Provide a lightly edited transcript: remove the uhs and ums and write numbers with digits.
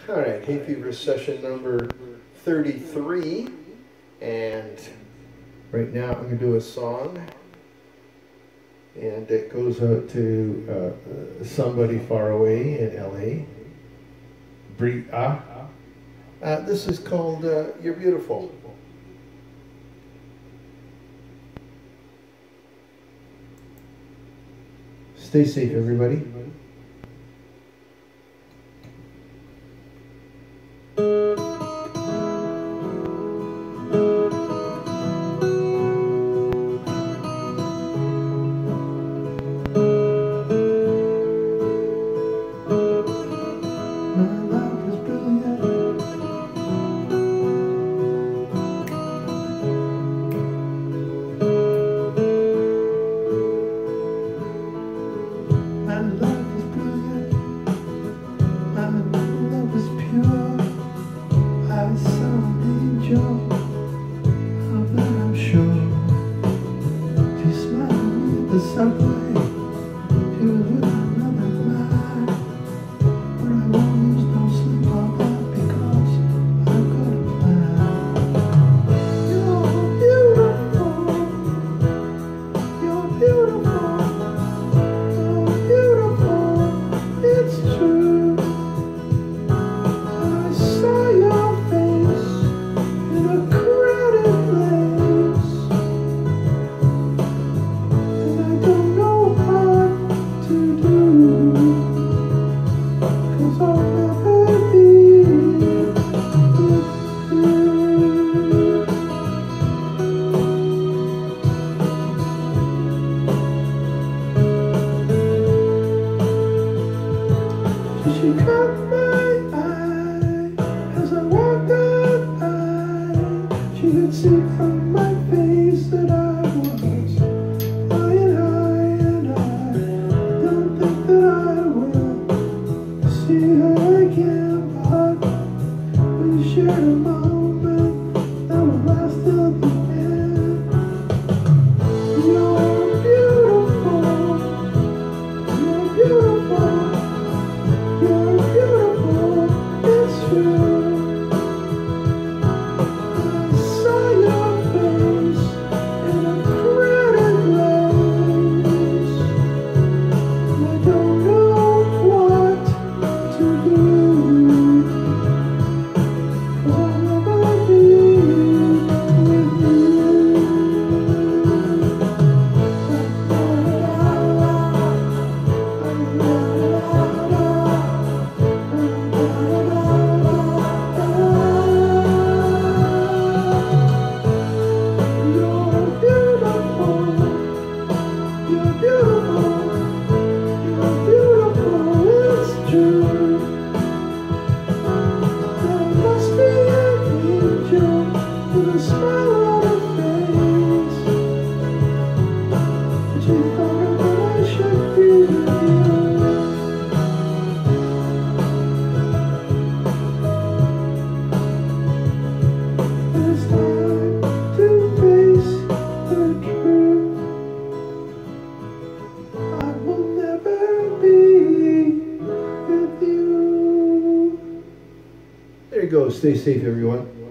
All right, Hay Fever session number 33, and right now I'm going to do a song, and it goes out to somebody far away in LA. This is called You're Beautiful. Stay safe, everybody. She caught my eye as I walked out by. She could see from my face that I was flying high, and I don't think that I will see her again. But we shared a moment that would last till the end. You're beautiful, you're beautiful. You're beautiful, it's true. I saw your face in a crowded place, and I don't know what to do, 'cause I'll never be with you. There you go. Stay safe, everyone.